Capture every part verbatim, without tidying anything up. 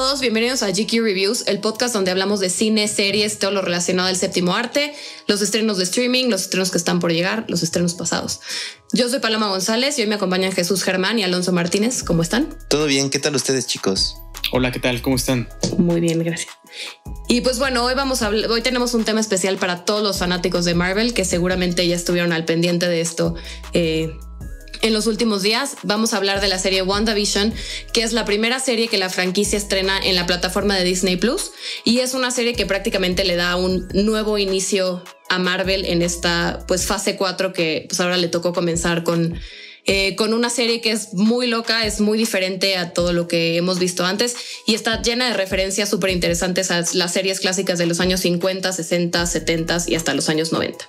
todos, bienvenidos a G Q Reviews, el podcast donde hablamos de cine, series, todo lo relacionado al séptimo arte, los estrenos de streaming, los estrenos que están por llegar, los estrenos pasados. Yo soy Paloma González y hoy me acompañan Jesús Germán y Alonso Martínez. ¿Cómo están? Todo bien, ¿qué tal ustedes, chicos? Hola, ¿qué tal? ¿Cómo están? Muy bien, gracias. Y pues bueno, hoy vamos a hablar, hoy tenemos un tema especial para todos los fanáticos de Marvel que seguramente ya estuvieron al pendiente de esto eh, en los últimos días. Vamos a hablar de la serie WandaVision, que es la primera serie que la franquicia estrena en la plataforma de Disney Plus, y es una serie que prácticamente le da un nuevo inicio a Marvel en esta pues fase cuatro que pues ahora le tocó comenzar con Eh, con una serie que es muy loca, es muy diferente a todo lo que hemos visto antes y está llena de referencias súper interesantes a las series clásicas de los años cincuenta, sesenta, setenta y hasta los años noventa.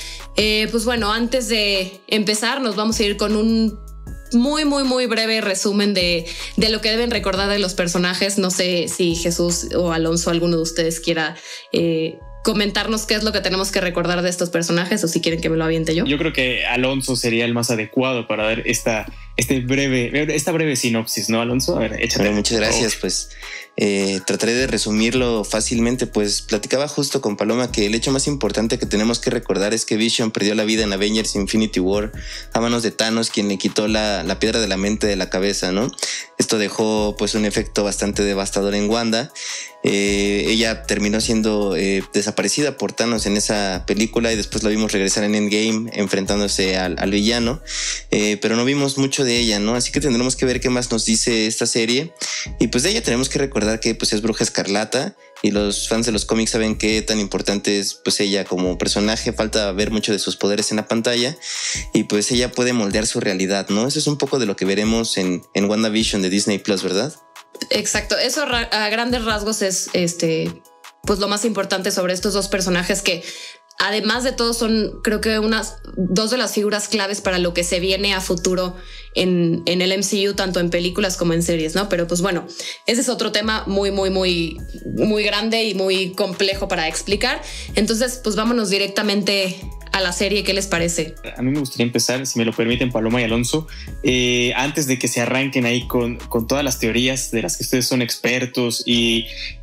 Eh, pues bueno, antes de empezar nos vamos a ir con un muy, muy, muy breve resumen de, de lo que deben recordar de los personajes. No sé si Jesús o Alonso, alguno de ustedes quiera eh, comentarnos qué es lo que tenemos que recordar de estos personajes o si quieren que me lo aviente yo. Yo creo que Alonso sería el más adecuado para dar esta, este breve, esta breve sinopsis, ¿no, Alonso? A ver, échate. Bueno, muchas gracias. Pues eh, trataré de resumirlo fácilmente. Pues platicaba justo con Paloma que el hecho más importante que tenemos que recordar es que Vision perdió la vida en Avengers Infinity War a manos de Thanos, quien le quitó la, la piedra de la mente de la cabeza, ¿no? Esto dejó pues un efecto bastante devastador en Wanda. Eh, ella terminó siendo eh, desaparecida por Thanos en esa película y después la vimos regresar en Endgame enfrentándose al, al villano, eh, pero no vimos mucho de ella, ¿no? Así que tendremos que ver qué más nos dice esta serie. Y pues de ella tenemos que recordar que pues es Bruja Escarlata y los fans de los cómics saben qué tan importante es pues ella como personaje. Falta ver mucho de sus poderes en la pantalla y pues ella puede moldear su realidad, ¿no? Eso es un poco de lo que veremos en, en WandaVision de Disney Plus, ¿verdad? Exacto, eso a grandes rasgos es este, pues lo más importante sobre estos dos personajes que además de todo son creo que unas dos de las figuras claves para lo que se viene a futuro en, en el M C U, tanto en películas como en series, ¿no? Pero pues bueno, ese es otro tema muy, muy, muy, muy grande y muy complejo para explicar. Entonces, pues vámonos directamente a la serie. ¿Qué les parece? A mí me gustaría empezar, si me lo permiten, Paloma y Alonso, eh, antes de que se arranquen ahí con, con todas las teorías de las que ustedes son expertos y,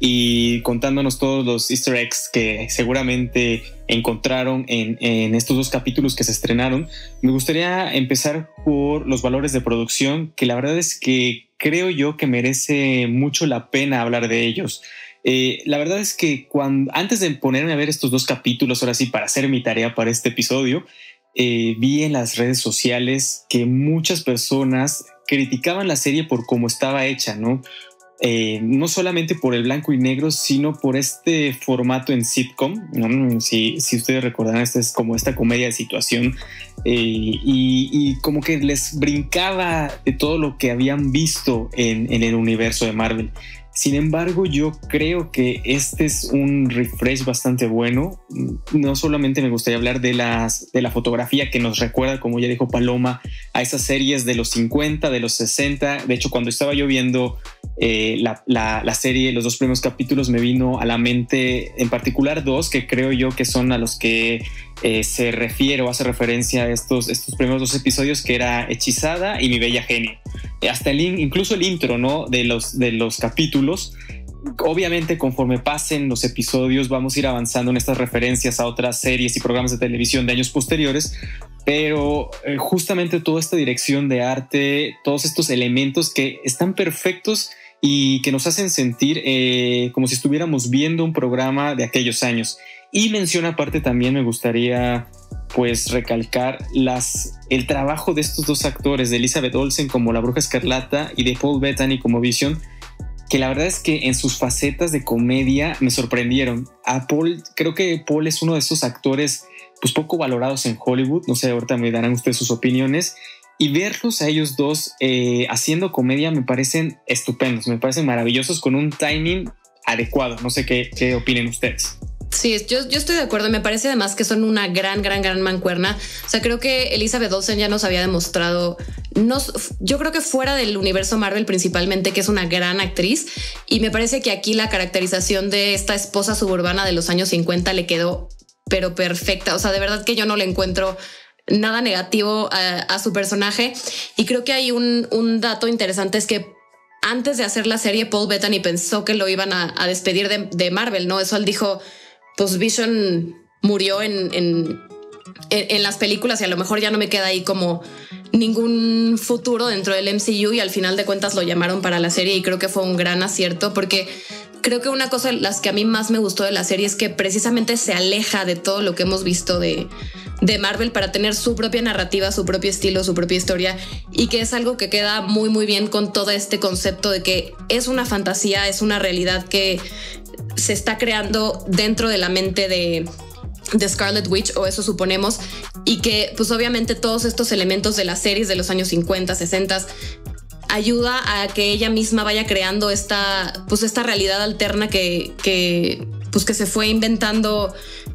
y contándonos todos los easter eggs que seguramente encontraron en, en estos dos capítulos que se estrenaron. Me gustaría empezar por los valores de producción, que la verdad es que creo yo que merece mucho la pena hablar de ellos. Eh, la verdad es que cuando, antes de ponerme a ver estos dos capítulos, ahora sí, para hacer mi tarea para este episodio, eh, vi en las redes sociales que muchas personas criticaban la serie por cómo estaba hecha, ¿no? Eh, no solamente por el blanco y negro, sino por este formato en sitcom, ¿no? Si, si ustedes recordarán, esta es como esta comedia de situación, eh, y, y como que les brincaba de todo lo que habían visto en, en el universo de Marvel. Sin embargo, yo creo que este es un refresh bastante bueno. No solamente me gustaría hablar de, las, de la fotografía que nos recuerda, como ya dijo Paloma, a esas series de los cincuenta, de los sesenta. De hecho, cuando estaba yo viendo eh, la, la, la serie, los dos primeros capítulos, me vino a la mente en particular dos que creo yo que son a los que eh, se refiere o hace referencia a estos, estos primeros dos episodios, que era Hechizada y Mi Bella Genio. Hasta el, incluso el intro, ¿no? de, los, de los capítulos. Obviamente, conforme pasen los episodios, vamos a ir avanzando en estas referencias a otras series y programas de televisión de años posteriores, pero eh, justamente toda esta dirección de arte, todos estos elementos que están perfectos y que nos hacen sentir eh, como si estuviéramos viendo un programa de aquellos años. Y mención aparte también me gustaría pues recalcar las, el trabajo de estos dos actores, de Elizabeth Olsen como la Bruja Escarlata y de Paul Bettany como Vision, que la verdad es que en sus facetas de comedia me sorprendieron. A Paul, creo que Paul es uno de esos actores pues poco valorados en Hollywood, no sé, ahorita me darán ustedes sus opiniones, y verlos a ellos dos eh, haciendo comedia me parecen estupendos, me parecen maravillosos, con un timing adecuado. No sé qué, qué opinen ustedes. Sí, yo, yo estoy de acuerdo. Me parece además que son una gran, gran, gran mancuerna. O sea, creo que Elizabeth Olsen ya nos había demostrado, no, yo creo que fuera del universo Marvel principalmente, que es una gran actriz. Y me parece que aquí la caracterización de esta esposa suburbana de los años cincuenta le quedó pero perfecta. O sea, de verdad que yo no le encuentro nada negativo a, a su personaje. Y creo que hay un, un dato interesante, es que antes de hacer la serie, Paul Bettany pensó que lo iban a, a despedir de, de Marvel, ¿no? Eso él dijo, pues Vision murió en, en, en, en las películas y a lo mejor ya no me queda ahí como ningún futuro dentro del M C U, y al final de cuentas lo llamaron para la serie y creo que fue un gran acierto, porque creo que una cosa de las que a mí más me gustó de la serie es que precisamente se aleja de todo lo que hemos visto de, de Marvel para tener su propia narrativa, su propio estilo, su propia historia, y que es algo que queda muy muy bien con todo este concepto de que es una fantasía, es una realidad que se está creando dentro de la mente de, de Scarlet Witch, o eso suponemos, y que pues obviamente todos estos elementos de las series de los años cincuenta, sesenta ayuda a que ella misma vaya creando esta, pues esta realidad alterna que, que, pues que se fue inventando,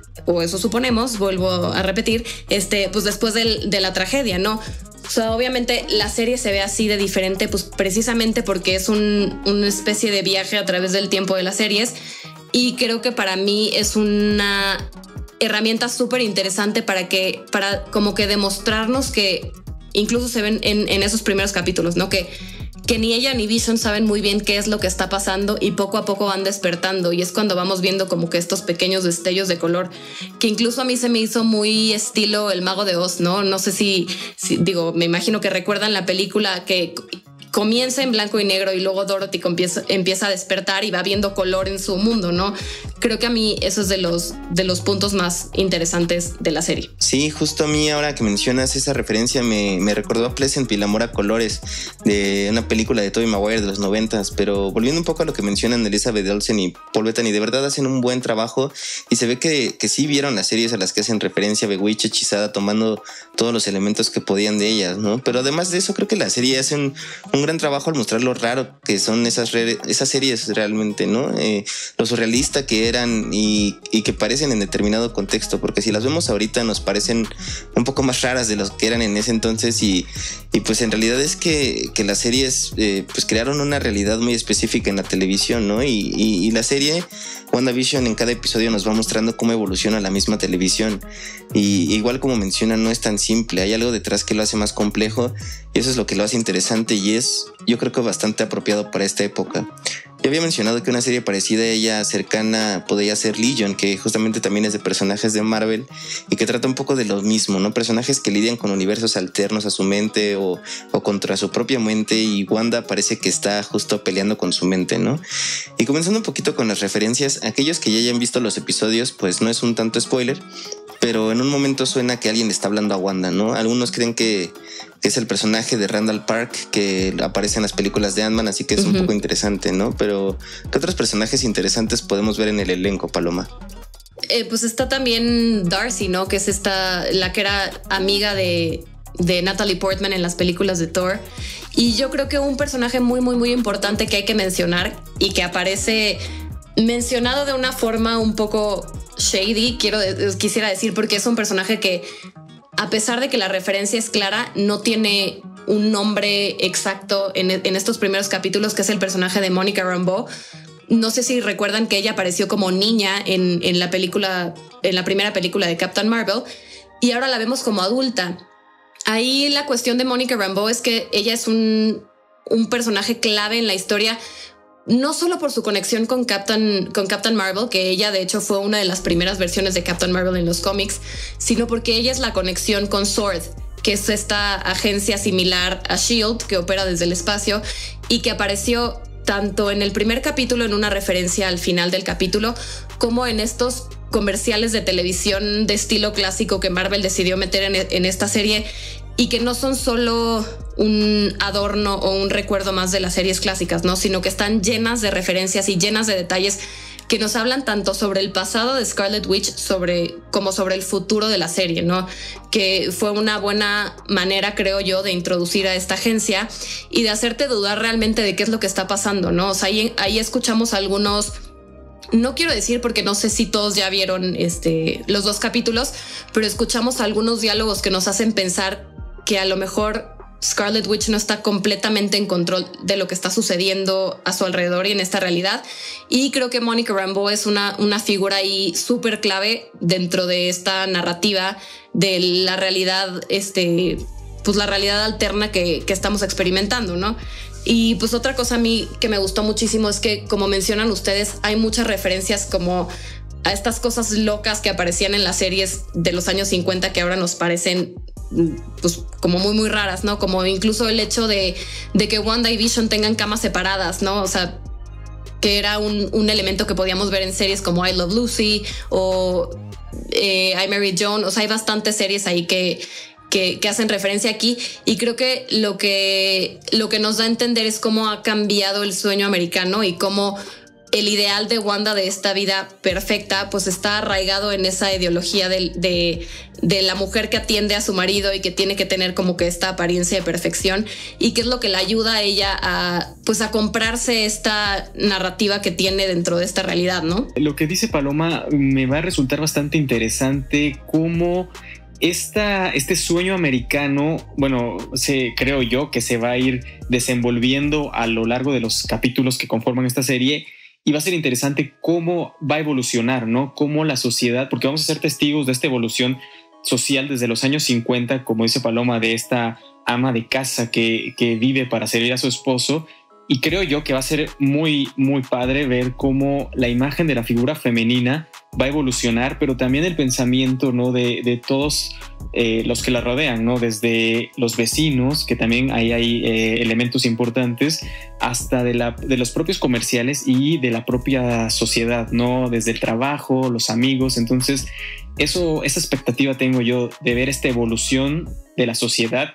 o eso suponemos, vuelvo a repetir, este, pues después del, de la tragedia, ¿no? O sea, obviamente la serie se ve así de diferente, pues precisamente porque es un, una especie de viaje a través del tiempo de las series, y creo que para mí es una herramienta súper interesante para que, para como que demostrarnos que incluso se ven en, en esos primeros capítulos, ¿no? Que, que ni ella ni Vision saben muy bien qué es lo que está pasando y poco a poco van despertando, y es cuando vamos viendo como que estos pequeños destellos de color que incluso a mí se me hizo muy estilo El Mago de Oz, ¿no? No sé si, si digo, me imagino que recuerdan la película que comienza en blanco y negro y luego Dorothy empieza, empieza a despertar y va viendo color en su mundo, ¿no? Creo que a mí eso es de los, de los puntos más interesantes de la serie. Sí, justo a mí ahora que mencionas esa referencia me, me recordó a Pleasant y el amor a colores, de una película de Tobey Maguire de los noventas, pero volviendo un poco a lo que mencionan Elizabeth Olsen y Paul Bettany, de verdad hacen un buen trabajo y se ve que, que sí vieron las series a las que hacen referencia Bewitched, Hechizada, tomando todos los elementos que podían de ellas, ¿no? Pero además de eso creo que la serie hace un, un gran trabajo al mostrar lo raro que son esas, re, esas series realmente, ¿no? Eh, lo surrealista que eran y, y que parecen en determinado contexto, porque si las vemos ahorita nos parecen un poco más raras de lo que eran en ese entonces, y, y pues en realidad es que, que las series eh, pues crearon una realidad muy específica en la televisión, ¿no? Y, y, y la serie WandaVision en cada episodio nos va mostrando cómo evoluciona la misma televisión, y igual como mencionan, no es tan simple, hay algo detrás que lo hace más complejo, y eso es lo que lo hace interesante y es, yo creo que bastante apropiado para esta época. Ya había mencionado que una serie parecida a ella, cercana, podría ser Legion, que justamente también es de personajes de Marvel y que trata un poco de lo mismo, ¿no? Personajes que lidian con universos alternos a su mente o, o contra su propia mente, y Wanda parece que está justo peleando con su mente, ¿no? Y comenzando un poquito con las referencias, aquellos que ya hayan visto los episodios, pues no es un tanto spoiler, pero en un momento suena que alguien le está hablando a Wanda, ¿no? Algunos creen que, que es el personaje de Randall Park que aparece en las películas de Ant-Man, así que es uh-huh. un poco interesante, ¿no? Pero ¿qué otros personajes interesantes podemos ver en el elenco, Paloma? Eh, pues está también Darcy, ¿no? Que es esta, la que era amiga de, de Natalie Portman en las películas de Thor. Y yo creo que un personaje muy, muy, muy importante que hay que mencionar y que aparece mencionado de una forma un poco shady, quiero, quisiera decir, porque es un personaje que, a pesar de que la referencia es clara, no tiene un nombre exacto en, en estos primeros capítulos, que es el personaje de Monica Rambeau. No sé si recuerdan que ella apareció como niña en, en la película, en la primera película de Captain Marvel, y ahora la vemos como adulta. Ahí la cuestión de Monica Rambeau es que ella es un, un personaje clave en la historia, no solo por su conexión con Captain, con Captain Marvel, que ella de hecho fue una de las primeras versiones de Captain Marvel en los cómics, sino porque ella es la conexión con S W O R D, que es esta agencia similar a S H I E L D que opera desde el espacio y que apareció tanto en el primer capítulo, en una referencia al final del capítulo, como en estos comerciales de televisión de estilo clásico que Marvel decidió meter en, en esta serie, y que no son solo un adorno o un recuerdo más de las series clásicas, ¿no? Sino que están llenas de referencias y llenas de detalles que nos hablan tanto sobre el pasado de Scarlet Witch sobre, como sobre el futuro de la serie, ¿no? Que fue una buena manera, creo yo, de introducir a esta agencia y de hacerte dudar realmente de qué es lo que está pasando, ¿no? O sea, ahí, ahí escuchamos algunos... No quiero decir porque no sé si todos ya vieron este, los dos capítulos, pero escuchamos algunos diálogos que nos hacen pensar que a lo mejor Scarlet Witch no está completamente en control de lo que está sucediendo a su alrededor y en esta realidad. Y creo que Monica Rambeau es una, una figura ahí súper clave dentro de esta narrativa de la realidad, este, pues la realidad alterna que, que estamos experimentando, ¿no? Y pues otra cosa a mí que me gustó muchísimo es que, como mencionan ustedes, hay muchas referencias como a estas cosas locas que aparecían en las series de los años cincuenta que ahora nos parecen pues como muy muy raras, ¿no? Como incluso el hecho de, de que Wanda y Vision tengan camas separadas, ¿no? O sea, que era un, un elemento que podíamos ver en series como I Love Lucy o eh, I Married John. O sea, hay bastantes series ahí que Que, que hacen referencia aquí, y creo que lo que lo que nos da a entender es cómo ha cambiado el sueño americano y cómo el ideal de Wanda de esta vida perfecta pues está arraigado en esa ideología de, de, de la mujer que atiende a su marido y que tiene que tener como que esta apariencia de perfección, y que es lo que le ayuda a ella a pues a comprarse esta narrativa que tiene dentro de esta realidad, ¿no? Lo que dice Paloma me va a resultar bastante interesante, cómo Esta, este sueño americano, bueno, se, creo yo que se va a ir desenvolviendo a lo largo de los capítulos que conforman esta serie, y va a ser interesante cómo va a evolucionar, ¿no? Cómo la sociedad, porque vamos a ser testigos de esta evolución social desde los años cincuenta, como dice Paloma, de esta ama de casa que, que vive para servir a su esposo. Y creo yo que va a ser muy, muy padre ver cómo la imagen de la figura femenina va a evolucionar, pero también el pensamiento, ¿no? de, de todos eh, los que la rodean, ¿no? Desde los vecinos, que también ahí hay eh, elementos importantes, hasta de, la, de los propios comerciales y de la propia sociedad, ¿no? Desde el trabajo, los amigos. Entonces, eso, esa expectativa tengo yo de ver esta evolución de la sociedad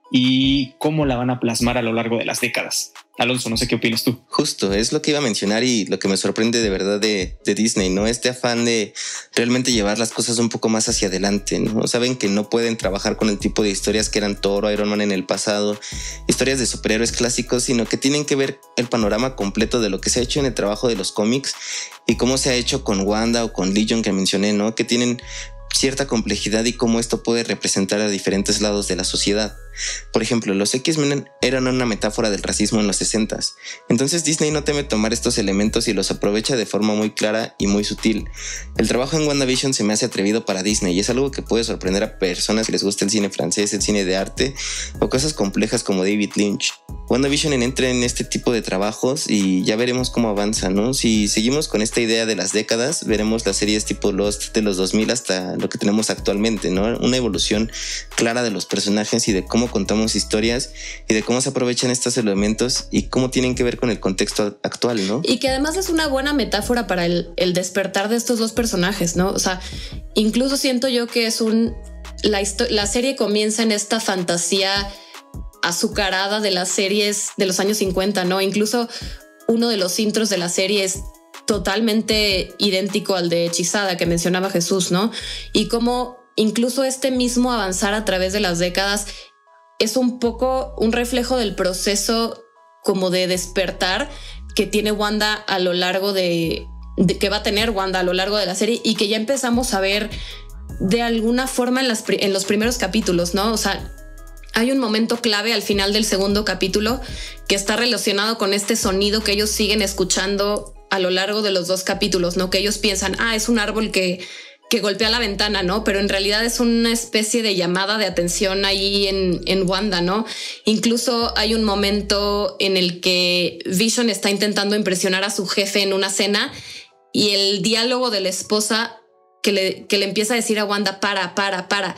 y cómo la van a plasmar a lo largo de las décadas. Alonso, no sé qué opinas tú. Justo, es lo que iba a mencionar y lo que me sorprende de verdad de, de Disney, ¿no? Este afán de realmente llevar las cosas un poco más hacia adelante, ¿no? Saben que no pueden trabajar con el tipo de historias que eran Thor o Iron Man en el pasado, historias de superhéroes clásicos, sino que tienen que ver el panorama completo de lo que se ha hecho en el trabajo de los cómics y cómo se ha hecho con Wanda o con Legion que mencioné, ¿no? Que tienen cierta complejidad y cómo esto puede representar a diferentes lados de la sociedad. Por ejemplo, los X-Men eran una metáfora del racismo en los sesentas. Entonces Disney no teme tomar estos elementos y los aprovecha de forma muy clara y muy sutil. El trabajo en WandaVision se me hace atrevido para Disney y es algo que puede sorprender a personas que les gusta el cine francés, el cine de arte o cosas complejas como David Lynch. WandaVision entra en este tipo de trabajos y ya veremos cómo avanza, ¿no? Si seguimos con esta idea de las décadas, veremos las series tipo Lost de los dos mil hasta lo que tenemos actualmente, ¿no? Una evolución clara de los personajes y de cómo contamos historias y de cómo se aprovechan estos elementos y cómo tienen que ver con el contexto actual, ¿no? Y que además es una buena metáfora para el, el despertar de estos dos personajes, ¿no? O sea, incluso siento yo que es un... La, la serie comienza en esta fantasía azucarada de las series de los años cincuenta, ¿no? Incluso uno de los intros de la serie es totalmente idéntico al de Hechizada que mencionaba Jesús, ¿no? Y cómo incluso este mismo avanzar a través de las décadas es un poco un reflejo del proceso como de despertar que tiene Wanda a lo largo de, de que va a tener Wanda a lo largo de la serie y que ya empezamos a ver de alguna forma en, las, en los primeros capítulos, ¿no? O sea, hay un momento clave al final del segundo capítulo que está relacionado con este sonido que ellos siguen escuchando a lo largo de los dos capítulos, ¿no? Que ellos piensan, ah, es un árbol que, que golpea la ventana, ¿no? Pero en realidad es una especie de llamada de atención ahí en, en Wanda, ¿no? Incluso hay un momento en el que Vision está intentando impresionar a su jefe en una cena y el diálogo de la esposa que le, que le empieza a decir a Wanda, para, para, para.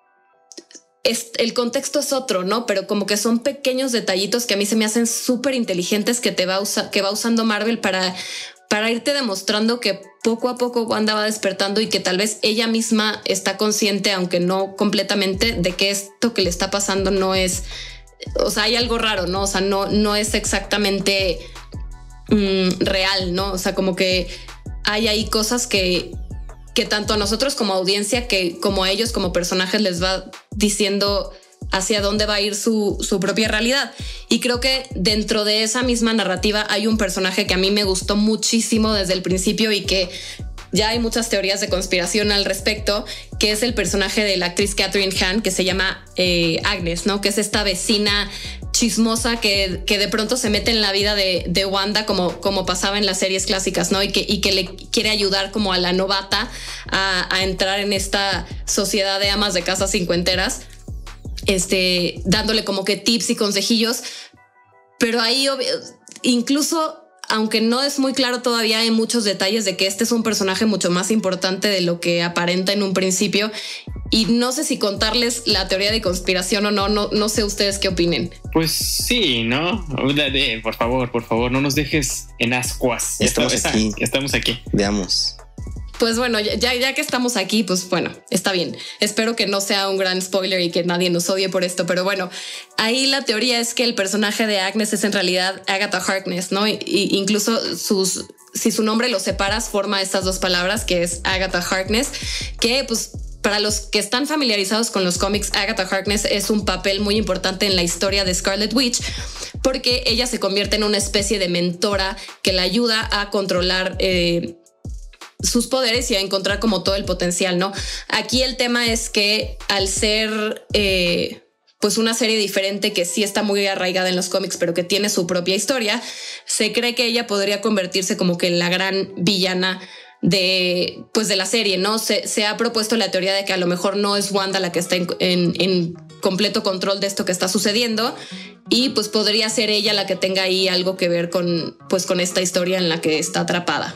Es, el contexto es otro, ¿no? Pero como que son pequeños detallitos que a mí se me hacen súper inteligentes que te va usa, que va usando Marvel para, para irte demostrando que poco a poco Wanda va despertando y que tal vez ella misma está consciente, aunque no completamente, de que esto que le está pasando no es, o sea, hay algo raro, ¿no? O sea, no, no es exactamente mmm, real, ¿no? O sea, como que hay ahí cosas que que tanto a nosotros como audiencia, que como a ellos como personajes les va diciendo hacia dónde va a ir su, su propia realidad. Y creo que dentro de esa misma narrativa hay un personaje que a mí me gustó muchísimo desde el principio y que ya hay muchas teorías de conspiración al respecto, que es el personaje de la actriz Catherine Hahn, que se llama eh, Agnes, ¿no? Que es esta vecina chismosa que, que de pronto se mete en la vida de, de Wanda como, como pasaba en las series clásicas, ¿no? Y que, y que le quiere ayudar como a la novata a, a entrar en esta sociedad de amas de casa cincuenteras, este, dándole como que tips y consejillos. pero ahí incluso, aunque no es muy claro todavía, hay muchos detalles de que este es un personaje mucho más importante de lo que aparenta en un principio. Y no sé si contarles la teoría de conspiración o no, no, no sé ustedes qué opinen. Pues sí, ¿no? Por favor, por favor, no nos dejes en ascuas. Estamos, estamos aquí. Estamos aquí. Veamos. Pues bueno, ya, ya que estamos aquí, pues bueno, está bien. Espero que no sea un gran spoiler y que nadie nos odie por esto, pero bueno, ahí la teoría es que el personaje de Agnes es en realidad Agatha Harkness, ¿no? Y, y incluso sus, si su nombre lo separas, forma estas dos palabras, que es Agatha Harkness, que pues para los que están familiarizados con los cómics, Agatha Harkness es un papel muy importante en la historia de Scarlet Witch, porque ella se convierte en una especie de mentora que la ayuda a controlar eh, sus poderes y a encontrar como todo el potencial, ¿no? Aquí el tema es que al ser eh, pues una serie diferente que sí está muy arraigada en los cómics, pero que tiene su propia historia, se cree que ella podría convertirse como que en la gran villana de, pues de la serie, ¿no? Se, se ha propuesto la teoría de que a lo mejor no es Wanda la que está en, en, en completo control de esto que está sucediendo, y pues podría ser ella la que tenga ahí algo que ver con, pues, con esta historia en la que está atrapada.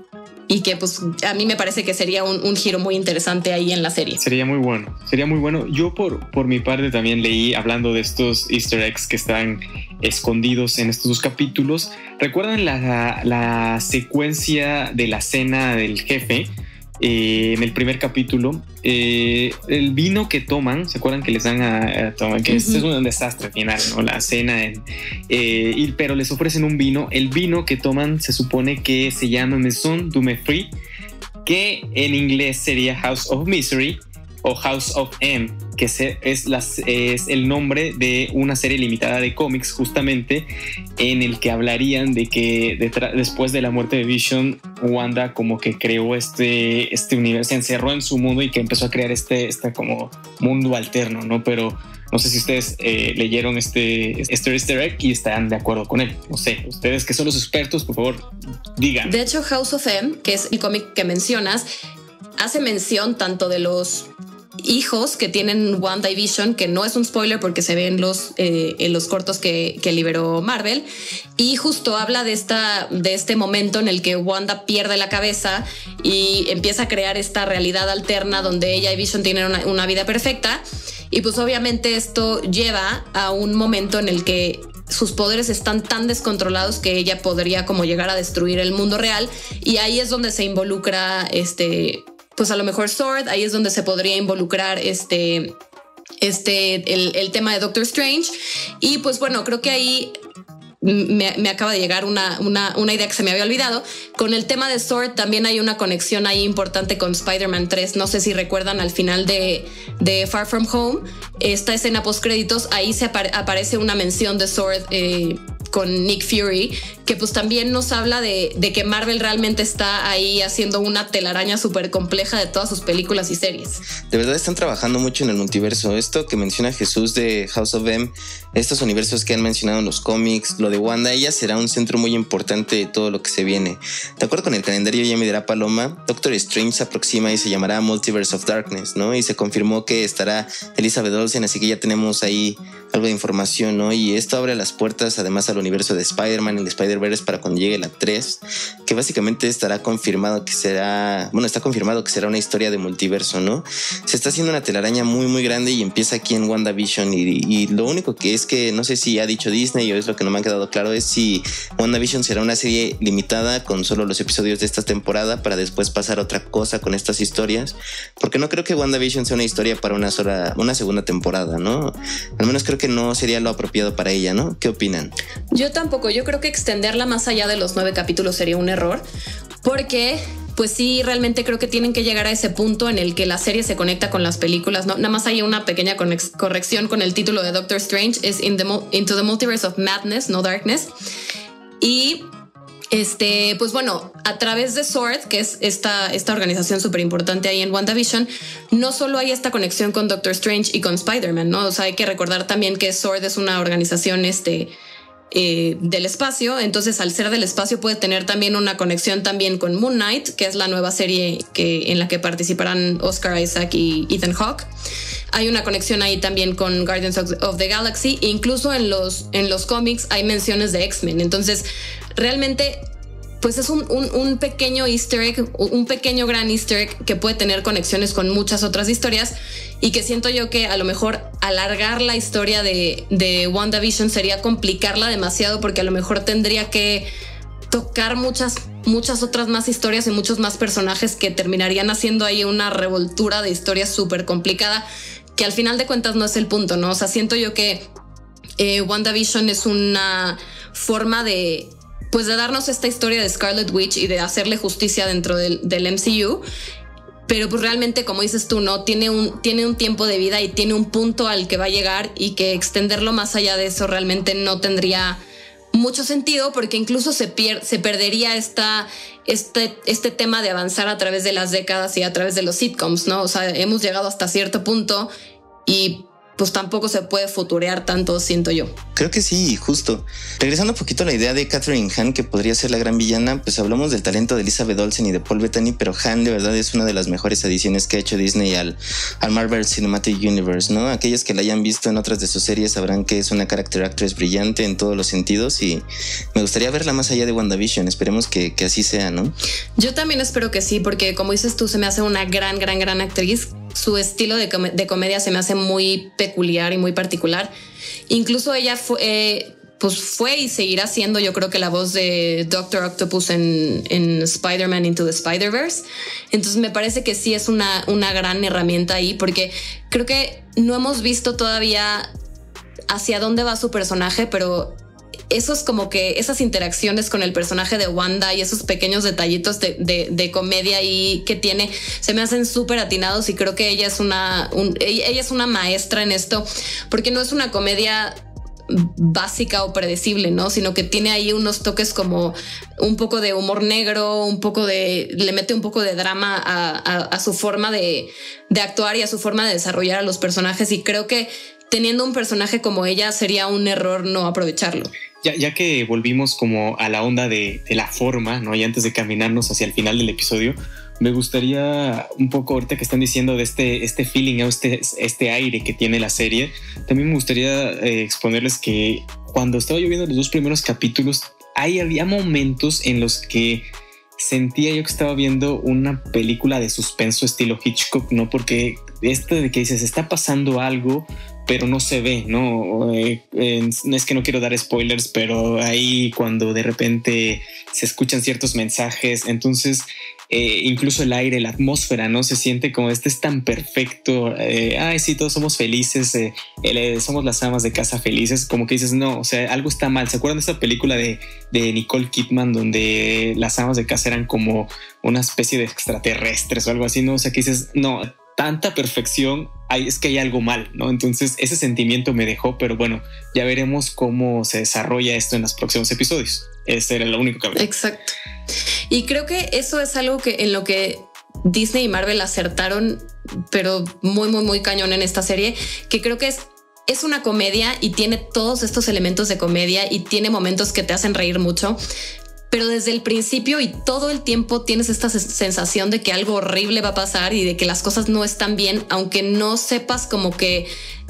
Y que pues a mí me parece que sería un, un giro muy interesante ahí en la serie. Sería muy bueno, sería muy bueno. Yo por, por mi parte también leí, hablando de estos easter eggs que están escondidos en estos dos capítulos. ¿Recuerdan la, la secuencia de la cena del jefe? Eh, en el primer capítulo, eh, el vino que toman, ¿se acuerdan que les dan a, a tomar? Que uh-huh. Este es un desastre final, ¿no? La cena, en, eh, y, pero les ofrecen un vino. El vino que toman se supone que se llama Maison du Mépris, que en inglés sería House of Misery o House of M, que es, las, es el nombre de una serie limitada de cómics, justamente en el que hablarían de que detrás, después de la muerte de Vision, Wanda como que creó este, este universo, se encerró en su mundo y que empezó a crear este, este como mundo alterno, ¿no? Pero no sé si ustedes eh, leyeron este, este easter egg y están de acuerdo con él. No sé, ustedes que son los expertos, por favor, digan. De hecho, House of M, que es el cómic que mencionas, hace mención tanto de los hijos que tienen Wanda y Vision, que no es un spoiler porque se ve en los, eh, en los cortos que, que liberó Marvel, y justo habla de, esta, de este momento en el que Wanda pierde la cabeza y empieza a crear esta realidad alterna donde ella y Vision tienen una, una vida perfecta, y pues obviamente esto lleva a un momento en el que sus poderes están tan descontrolados que ella podría como llegar a destruir el mundo real, y ahí es donde se involucra este... pues a lo mejor Sword, ahí es donde se podría involucrar este, este, el, el tema de Doctor Strange. Y pues bueno, creo que ahí me, me acaba de llegar una, una, una idea que se me había olvidado. Con el tema de Sword también hay una conexión ahí importante con Spider-Man tres. No sé si recuerdan al final de, de Far From Home, esta escena post créditos, ahí se apare- aparece una mención de Sword eh, con Nick Fury, que pues también nos habla de, de que Marvel realmente está ahí haciendo una telaraña súper compleja de todas sus películas y series. De verdad están trabajando mucho en el multiverso. Esto que menciona Jesús de House of M, estos universos que han mencionado en los cómics, lo de Wanda, ella será un centro muy importante de todo lo que se viene. De acuerdo con el calendario, ya me dirá Paloma, Doctor Strange se aproxima y se llamará Multiverse of Darkness, ¿no? Y se confirmó que estará Elizabeth Olsen, así que ya tenemos ahí algo de información, ¿no? Y esto abre las puertas además al universo de Spider-Man, el Spider-Verse, para cuando llegue la tres, que básicamente estará confirmado que será, bueno, está confirmado que será una historia de multiverso, ¿no? Se está haciendo una telaraña muy muy grande y empieza aquí en WandaVision, y, y lo único que es que no sé si ha dicho Disney o es lo que no me ha quedado claro, es si WandaVision será una serie limitada con solo los episodios de esta temporada para después pasar a otra cosa con estas historias, porque no creo que WandaVision sea una historia para una sola, una segunda temporada, ¿no? Al menos creo que no sería lo apropiado para ella, ¿no? ¿Qué opinan? Yo tampoco, yo creo que extenderla más allá de los nueve capítulos sería un error, porque pues sí, realmente creo que tienen que llegar a ese punto en el que la serie se conecta con las películas, ¿no? Nada más hay una pequeña conex- corrección con el título de Doctor Strange, es in the mo- Into the Multiverse of Madness, no Darkness. Y este, pues bueno, a través de Sword, que es esta, esta organización súper importante ahí en WandaVision, no solo hay esta conexión con Doctor Strange y con Spider-Man, ¿no? O sea, hay que recordar también que Sword es una organización este, eh, del espacio, entonces al ser del espacio puede tener también una conexión también con Moon Knight, que es la nueva serie que, en la que participarán Oscar Isaac y Ethan Hawke. hay una conexión ahí también con Guardians of, of the Galaxy. E incluso en los, en los cómics hay menciones de X-Men. Entonces, realmente, pues es un, un, un pequeño easter egg, un pequeño gran easter egg que puede tener conexiones con muchas otras historias, y que siento yo que a lo mejor alargar la historia de, de WandaVision sería complicarla demasiado, porque a lo mejor tendría que tocar muchas, muchas otras más historias y muchos más personajes que terminarían haciendo ahí una revoltura de historias súper complicada, que al final de cuentas no es el punto, ¿no? O sea, siento yo que eh, WandaVision es una forma de, pues, de darnos esta historia de Scarlet Witch y de hacerle justicia dentro del, del M C U. Pero pues realmente, como dices tú, ¿no? Tiene un, tiene un tiempo de vida y tiene un punto al que va a llegar, y que extenderlo más allá de eso realmente no tendría mucho sentido, porque incluso se, pier- se perdería esta, este, este tema de avanzar a través de las décadas y a través de los sitcoms, ¿no? O sea, hemos llegado hasta cierto punto y pues tampoco se puede futurear tanto, siento yo. Creo que sí, justo. Regresando un poquito a la idea de Catherine Hahn, que podría ser la gran villana, pues hablamos del talento de Elizabeth Olsen y de Paul Bettany, pero Hahn de verdad es una de las mejores adiciones que ha hecho Disney al, al Marvel Cinematic Universe, ¿no? Aquellos que la hayan visto en otras de sus series sabrán que es una character actress brillante en todos los sentidos, y me gustaría verla más allá de WandaVision. Esperemos que, que así sea, ¿no? Yo también espero que sí, porque como dices tú, se me hace una gran, gran, gran actriz. Su estilo de, com- de comedia se me hace muy peculiar y muy particular. Incluso ella fue, eh, pues fue y seguirá siendo, yo creo que la voz de Doctor Octopus en, en Spider-Man Into the Spider-Verse. Entonces me parece que sí es una, una gran herramienta ahí, porque creo que no hemos visto todavía hacia dónde va su personaje, pero eso es como que esas interacciones con el personaje de Wanda y esos pequeños detallitos de, de, de comedia ahí que tiene se me hacen súper atinados, y creo que ella es una un, ella, ella es una maestra en esto, porque no es una comedia básica o predecible, ¿no? Sino que tiene ahí unos toques como un poco de humor negro, un poco de, le mete un poco de drama a, a, a su forma de, de actuar y a su forma de desarrollar a los personajes, y creo que teniendo un personaje como ella sería un error no aprovecharlo. Ya, ya que volvimos como a la onda de, de la forma, ¿no? Y antes de caminarnos hacia el final del episodio, me gustaría un poco, ahorita que están diciendo de este, este feeling o este, este aire que tiene la serie, también me gustaría eh, exponerles que cuando estaba yo viendo los dos primeros capítulos, ahí había momentos en los que sentía yo que estaba viendo una película de suspenso estilo Hitchcock, ¿no? Porque esto de que dices, está pasando algo, pero no se ve, ¿no? Eh, eh, es que no quiero dar spoilers, pero ahí cuando de repente se escuchan ciertos mensajes, entonces eh, incluso el aire, la atmósfera, ¿no? Se siente como este es tan perfecto, eh, ay sí, todos somos felices, eh, eh, somos las amas de casa felices, como que dices, no, o sea, algo está mal. ¿Se acuerdan de esa película de, de Nicole Kidman donde las amas de casa eran como una especie de extraterrestres o algo así, ¿no? O sea, que dices, no, tanta perfección, hay, es que hay algo mal, ¿no? Entonces ese sentimiento me dejó, pero bueno, ya veremos cómo se desarrolla esto en los próximos episodios. Ese era lo único que había. Exacto. Y creo que eso es algo que en lo que Disney y Marvel acertaron, pero muy, muy, muy cañón en esta serie, que creo que es es una comedia y tiene todos estos elementos de comedia y tiene momentos que te hacen reír mucho, pero desde el principio y todo el tiempo tienes esta sensación de que algo horrible va a pasar y de que las cosas no están bien, aunque no sepas como que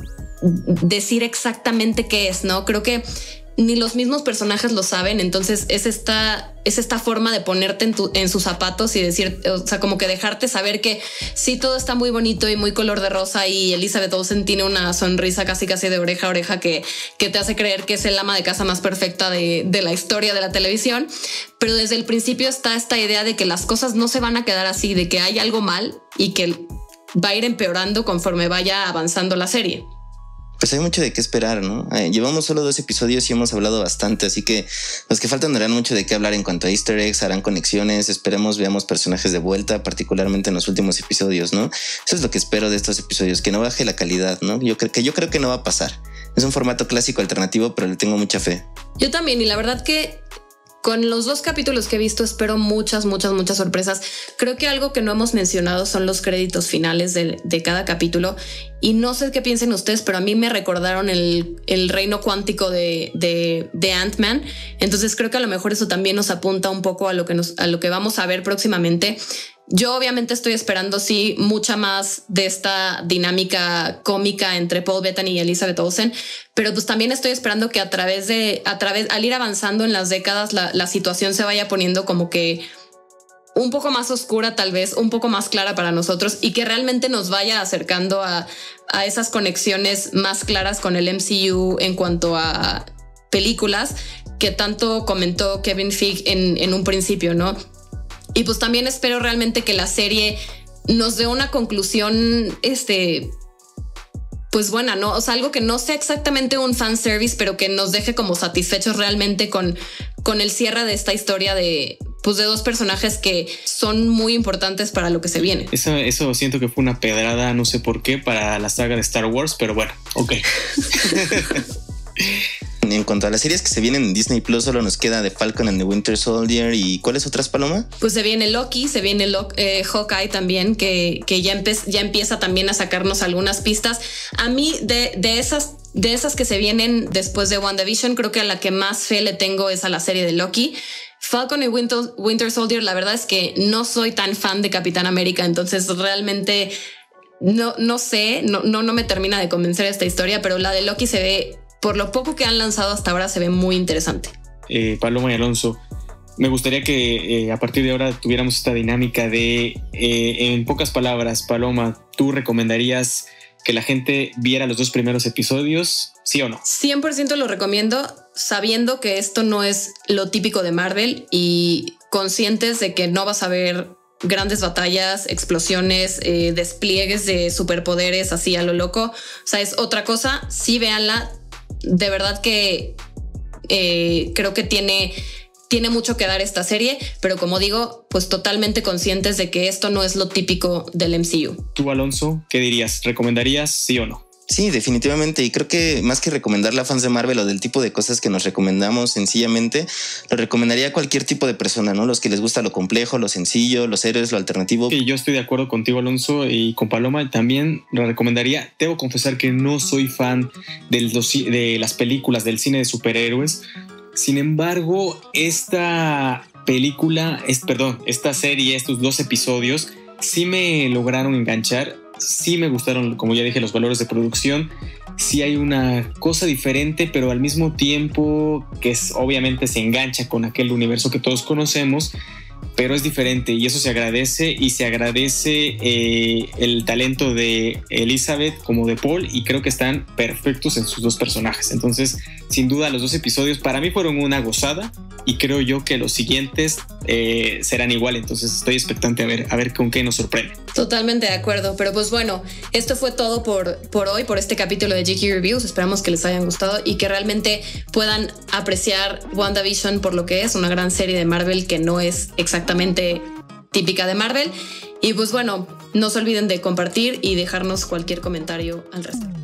decir exactamente qué es, ¿no? Creo que ni los mismos personajes lo saben, entonces es esta, es esta forma de ponerte en, tu, en sus zapatos y decir, o sea, como que dejarte saber que sí, todo está muy bonito y muy color de rosa, y Elizabeth Olsen tiene una sonrisa casi casi de oreja a oreja que, que te hace creer que es el ama de casa más perfecta de, de la historia de la televisión, pero desde el principio está esta idea de que las cosas no se van a quedar así, de que hay algo mal y que va a ir empeorando conforme vaya avanzando la serie. Pues hay mucho de qué esperar, ¿no? Eh, llevamos solo dos episodios y hemos hablado bastante, así que los que faltan darán mucho de qué hablar en cuanto a easter eggs, harán conexiones, esperemos veamos personajes de vuelta, particularmente en los últimos episodios, ¿no? Eso es lo que espero de estos episodios, que no baje la calidad, ¿no? Yo creo que yo creo que no va a pasar. Es un formato clásico alternativo, pero le tengo mucha fe. Yo también, y la verdad que con los dos capítulos que he visto espero muchas, muchas, muchas sorpresas. Creo que algo que no hemos mencionado son los créditos finales de, de cada capítulo, y no sé qué piensen ustedes, pero a mí me recordaron el, el reino cuántico de, de, de Ant-Man. Entonces creo que a lo mejor eso también nos apunta un poco a lo que, nos, a lo que vamos a ver próximamente. Yo obviamente estoy esperando sí mucha más de esta dinámica cómica entre Paul Bettany y Elizabeth Olsen, pero pues también estoy esperando que a través de, a través, al ir avanzando en las décadas, la, la situación se vaya poniendo como que un poco más oscura, tal vez un poco más clara para nosotros, y que realmente nos vaya acercando a, a esas conexiones más claras con el M C U en cuanto a películas que tanto comentó Kevin Feige en, en un principio, ¿no? Y pues también espero realmente que la serie nos dé una conclusión, este, pues buena, ¿no? O sea, algo que no sea exactamente un fanservice, pero que nos deje como satisfechos realmente con, con el cierre de esta historia de, pues de dos personajes que son muy importantes para lo que se viene. Eso, eso siento que fue una pedrada, no sé por qué, para la saga de Star Wars, pero bueno, ok. En cuanto a las series que se vienen en Disney Plus, solo nos queda The Falcon and the Winter Soldier. ¿Y cuáles otras, Paloma? Pues se viene Loki, se viene Lo eh, Hawkeye también, que, que ya, empe ya empieza también a sacarnos algunas pistas. A mí, de, de, esas, de esas que se vienen después de WandaVision, creo que a la que más fe le tengo es a la serie de Loki. Falcon y Winter, Winter Soldier, la verdad es que no soy tan fan de Capitán América, entonces realmente no, no sé, no, no, no me termina de convencer esta historia, pero la de Loki se ve, por lo poco que han lanzado hasta ahora, se ve muy interesante. Eh, Paloma y Alonso, me gustaría que eh, a partir de ahora tuviéramos esta dinámica de, eh, en pocas palabras, Paloma, ¿tú recomendarías que la gente viera los dos primeros episodios, sí o no? cien por ciento lo recomiendo, sabiendo que esto no es lo típico de Marvel y conscientes de que no vas a ver grandes batallas, explosiones, eh, despliegues de superpoderes así a lo loco. O sea, es otra cosa. Sí, véanla. De verdad que eh, creo que tiene, tiene mucho que dar esta serie, pero como digo, pues totalmente conscientes de que esto no es lo típico del M C U. Tú, Alonso, ¿qué dirías? ¿Recomendarías sí o no? Sí, definitivamente. Y creo que más que recomendarle a fans de Marvel o del tipo de cosas que nos recomendamos sencillamente, lo recomendaría a cualquier tipo de persona, ¿no? Los que les gusta lo complejo, lo sencillo, los héroes, lo alternativo. Sí, yo estoy de acuerdo contigo, Alonso, y con Paloma también lo recomendaría. Debo confesar que no soy fan de, los, de las películas del cine de superhéroes. Sin embargo, esta película, es, perdón, esta serie, estos dos episodios, sí me lograron enganchar. Sí me gustaron, como ya dije, los valores de producción. Sí hay una cosa diferente, pero al mismo tiempo que es, obviamente se engancha con aquel universo que todos conocemos, pero es diferente y eso se agradece, y se agradece eh, el talento de Elizabeth como de Paul, y creo que están perfectos en sus dos personajes. Entonces, sin duda, los dos episodios para mí fueron una gozada y creo yo que los siguientes eh, serán igual. Entonces estoy expectante a ver, a ver con qué nos sorprende. Totalmente de acuerdo, pero pues bueno, esto fue todo por, por hoy, por este capítulo de G Q Reviews. Esperamos que les hayan gustado y que realmente puedan apreciar WandaVision por lo que es, una gran serie de Marvel que no es exactamente típica de Marvel. Y pues bueno, no se olviden de compartir y dejarnos cualquier comentario al respecto.